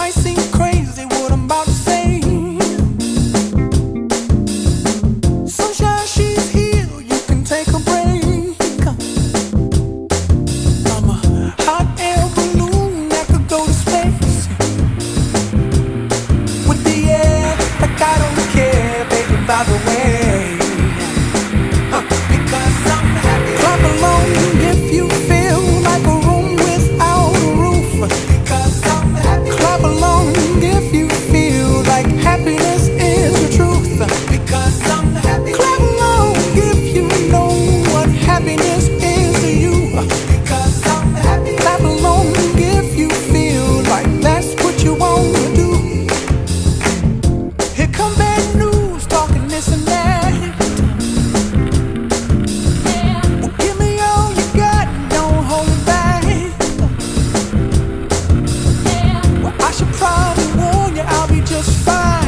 might seem crazy what I'm about to say. Sunshine, she's here, you can take a break. I'm a hot air balloon that could go to space. With the air, like I don't care, baby, by the way. Because I'm happy. Clap along if you feel like a room without a roof. Because I'm happy. Clap along if you feel like happiness is the truth. Because I'm happy. Clap along if you know what happiness is to you. Because I'm happy. Clap along if you feel like that's what you want to do. Here come bad news, talking this and that. Well, give me all you got, don't hold it back. Well, I should probably warn you, I'll be just fine.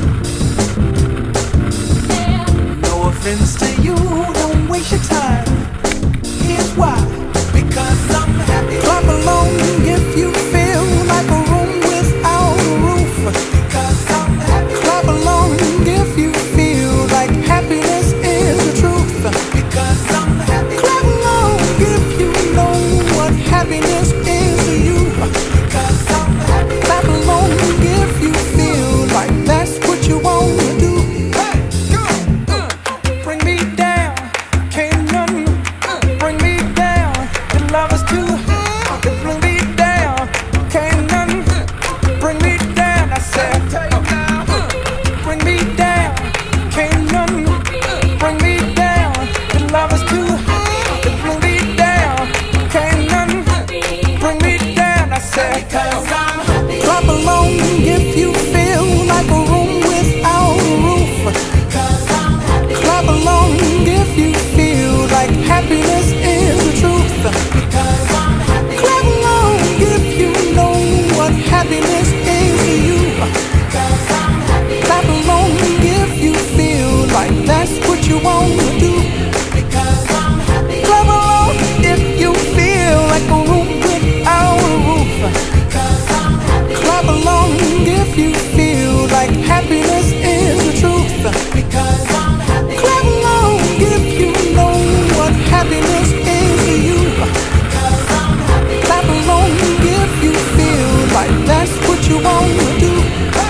No offense to you, don't waste your time. Here's why. Because I'm happy. Clap along if you feel like a room without a roof. Because I'm happy. Clap along if you feel like happiness is the truth. Because I'm happy. Clap along if you know what happiness is to you. Because I'm happy. Clap along if you feel like that's what you want to do. Hey, go. Bring me down, can't none bring me down. The love is too high to bring me down. Can't none bring me down. I said, bring me down, can't none bring me down. The love is too high to bring me down. Can't none bring me down. I said, clap along if you feel like a room without a roof. Clap along if you feel like happiness is the truth. Clap along if you know what happiness is to you. Clap along if you feel like that's what you want to do. Clap along if you feel like a room without a roof. Clap along if you feel like happiness is the truth. Clap along if you know what happiness is to you. Clap along if you feel like that's what you want to do.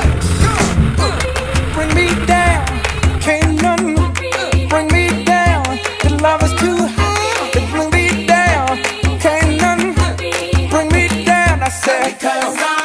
Bring me down, can't none bring me down. The love is too high to bring me down. Can't none bring me down. I said,